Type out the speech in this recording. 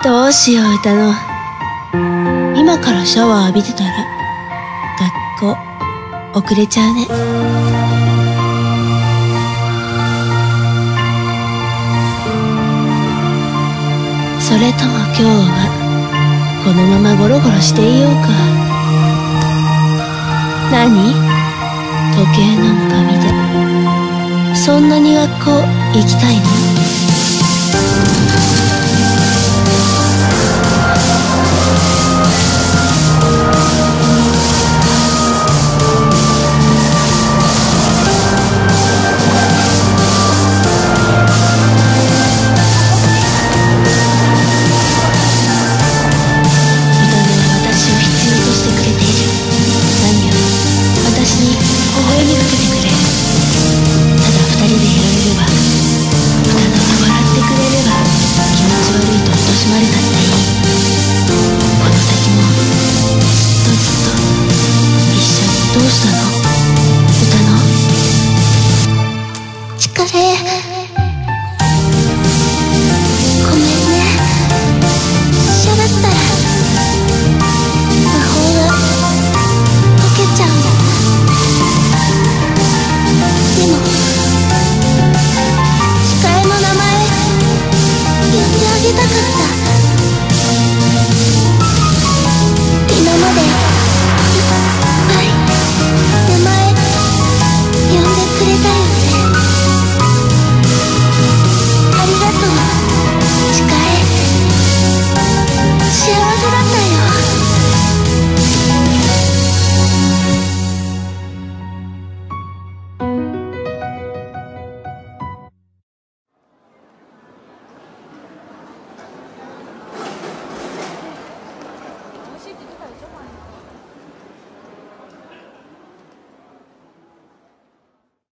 どうしよう歌の。今からシャワー浴びてたら学校遅れちゃうね。それとも今日はこのままゴロゴロしていようか。何？時計なんか見てそんなに学校行きたいの？